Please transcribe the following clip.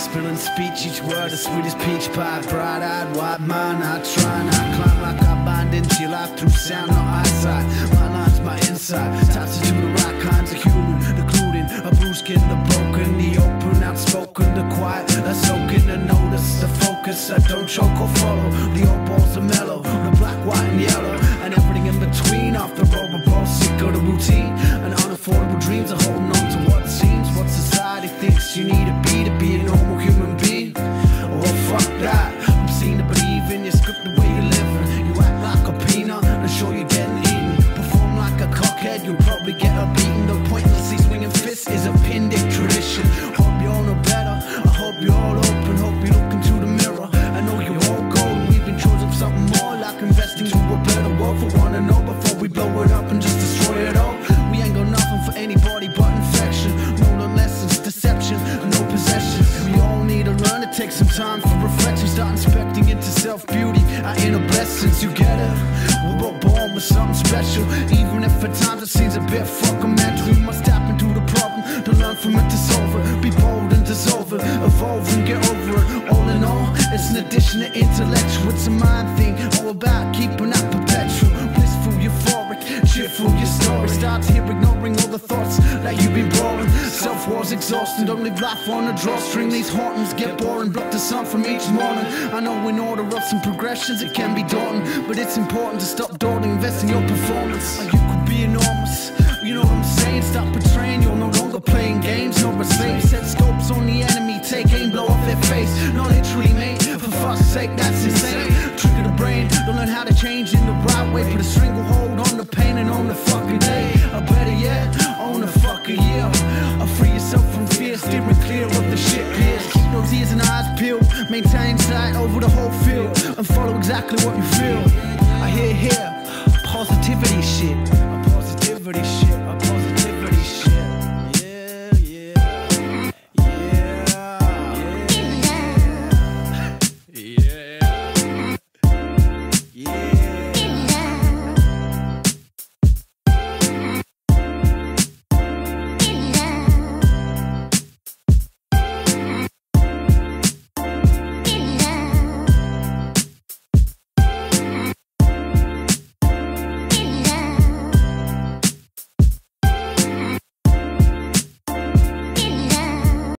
spilling speech, each word a sweet as peach pie. Bright-eyed, wide mind, I try and I climb like I bind into your life through sound, not eyesight. My lines, my inside, touches to the right kinds of human, including a bruised skin, the broken, the open, outspoken, the quiet, the soaking, the notice, the focus. I don't choke or follow. The old balls are mellow, the black, white, and yellow, and everything in between. Off the road, we're both sick of the routine and unaffordable dreams of holding on to what seems, what society thinks you need to be a normal human being. Oh fuck that, I'm seen to believe in your script, the way you're living. You act like a peanut and show you're getting eaten. Perform like a cockhead, you'll probably get a beating. The pointlessly swinging fist is a Pindic tradition. Hope you all know better, I hope you're all open, hope you look into the mirror. I know you're all golden, we've been chosen for something more, like investing to a better world for one and all, before we blow it up and just destroy it all. We ain't got nothing for anybody but infection. No lessons, deception, no possessions. We all need to learn to take some time for reflection. Start inspecting into self-beauty, our inner blessings. You get it? We're all born with something special, even if at times it seems a bit fucking mental. We must tap into the problem to learn from it, to solve it. Be bold and dissolve it, evolve and get over it. All in all, it's an addition to intellectual. It's a mind thing, all about keeping that perpetual, blissful, euphoric, cheerful. Your story starts here, ignoring all the thoughts that you've been boring. Self-war's exhausting, don't live life on a drawstring. These hauntings get boring, block the sun from each morning. I know in order of some progressions it can be daunting, but it's important to stop dawdling, invest in your performance. You could be enormous, you know what I'm saying? Stop betraying, you're no longer playing games, no slave. Set scopes on the enemy, take aim, blow off their face. Not literally, mate, for fuck's sake, that's insane. Trigger the brain, don't learn how to change in the right way. Put a stranglehold on the pain and on the fucking day. Or better yet, on the fucking year. Or free yourself from fear, steering clear of the shit peers. Keep those ears and eyes peeled, maintain sight over the whole field, and follow exactly what you feel.